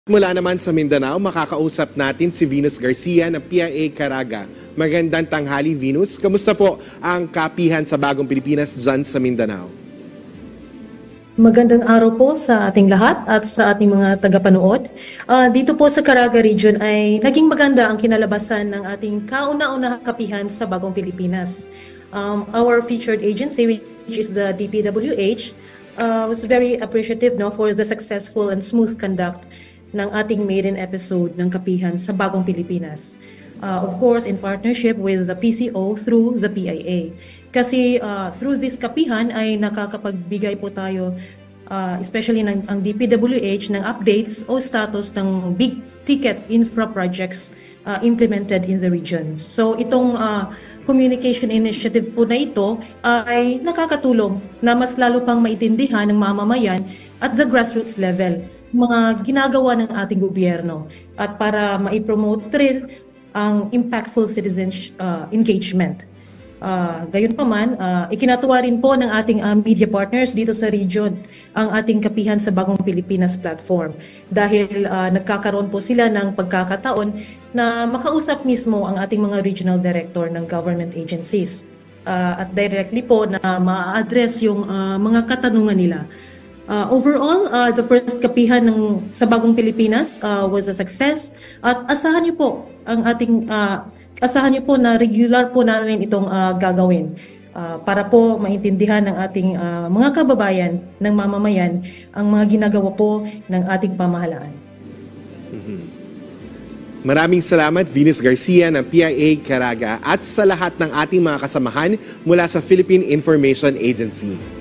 Mula naman sa Mindanao, makakausap natin si Venus Garcia ng PIA Caraga. Magandang tanghali, Venus. Kamusta po ang kapihan sa Bagong Pilipinas dyan sa Mindanao? Magandang araw po sa ating lahat at sa ating mga tagapanood. Dito po sa Caraga Region ay naging maganda ang kinalabasan ng ating kauna-unahang kapihan sa Bagong Pilipinas. Our featured agency, which is the DPWH, was very appreciative for the successful and smooth conduct ng ating maiden episode ng kapihan sa Bagong Pilipinas. Of course, in partnership with the PCO through the PIA. Kasi through this kapihan ay nakakapagbigay po tayo, especially ang DPWH, ng updates o status ng big ticket infra projects implemented in the region. So itong communication initiative po na ito ay nakakatulong na mas lalo pang maintindihan ng mamamayan at the grassroots level mga ginagawa ng ating gobyerno at para maipromote rin ang impactful citizen engagement. Gayunpaman, ikinatuwa rin po ng ating media partners dito sa region ang ating kapihan sa Bagong Pilipinas platform dahil nagkakaroon po sila ng pagkakataon na makausap mismo ang ating mga regional director ng government agencies at directly po na ma-address yung mga katanungan nila. Overall, the first kapihan sa Bagong Pilipinas was a success at asahan niyo po ang ating asahan niyo po na regular po namin itong gagawin para po maintindihan ng ating mga kababayan ng mamamayan ang mga ginagawa po ng ating pamahalaan. Maraming salamat, Venus Garcia ng PIA Caraga at sa lahat ng ating mga kasamahan mula sa Philippine Information Agency.